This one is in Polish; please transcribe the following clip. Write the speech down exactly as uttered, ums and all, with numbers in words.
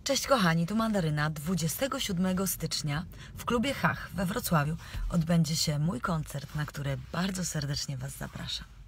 Cześć kochani, tu Mandaryna. dwudziestego siódmego stycznia w klubie Hach we Wrocławiu odbędzie się mój koncert, na który bardzo serdecznie Was zapraszam.